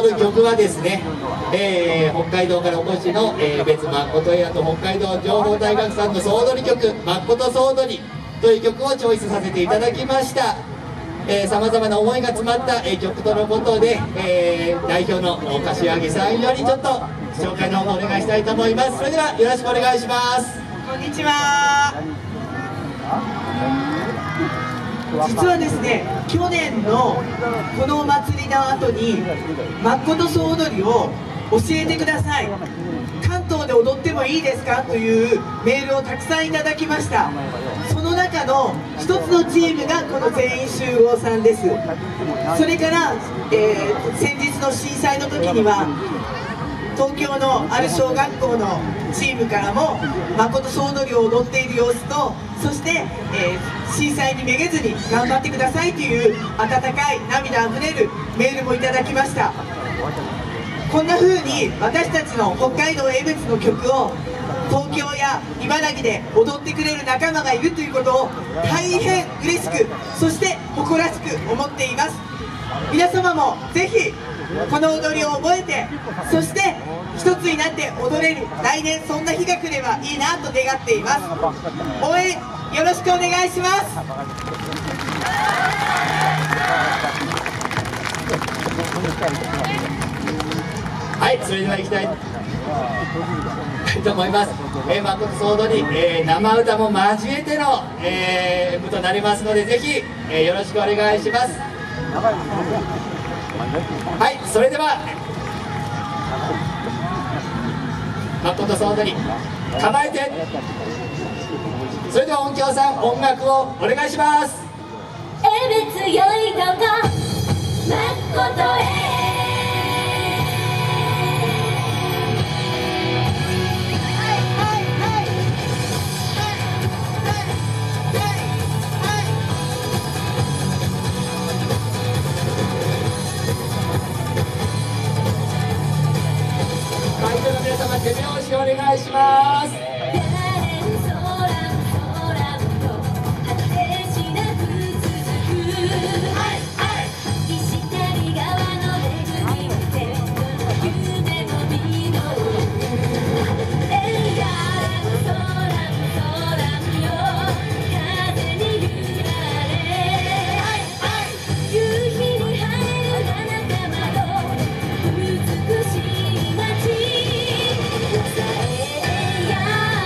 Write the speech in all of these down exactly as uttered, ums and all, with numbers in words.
る曲はですね、えー、北海道からお越しの、えー、別誠屋と北海道情報大学さんの総踊り曲「誠総踊り」という曲をチョイスさせていただきました。さまざまな思いが詰まった、えー、曲とのことで、えー、代表の柏木さんよりちょっと紹介の方をお願いしたいと思います。それではよろしくお願いします。 こんにちは。実はですね、去年のこのお祭りの後に誠総踊りを教えてください、関東で踊ってもいいですかというメールをたくさんいただきました。その中の一つのチームがこの全員集合さんです。それから、えー、先日の震災の時には東京のある小学校のチームからも誠総踊りを踊っている様子と、そして、えー、震災にめげずに頑張ってくださいという温かい涙あふれるメールもいただきました。こんな風に私たちの北海道江別の曲を東京や茨城で踊ってくれる仲間がいるということを大変嬉しく、そして誇らしく思っています。皆様もぜひこの踊りを覚えて、そして一つになって踊れる来年そんな日が来ればいいなと願っています。応援よろしくお願いします。 はい、それでは行きたいと思います。えー、誠総踊り、えー、生歌も交えての、えー、部となりますので、ぜひ、えー、よろしくお願いします。はい、それでは誠総踊り構えて、それでは音響さん音楽をお願いします。 江別よいとこ誠へ手拍子お願いします。 Yeah.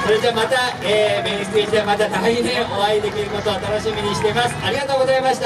それじゃあまた、えー、メインステージでまた来年お会いできることを楽しみにしてます。ありがとうございました。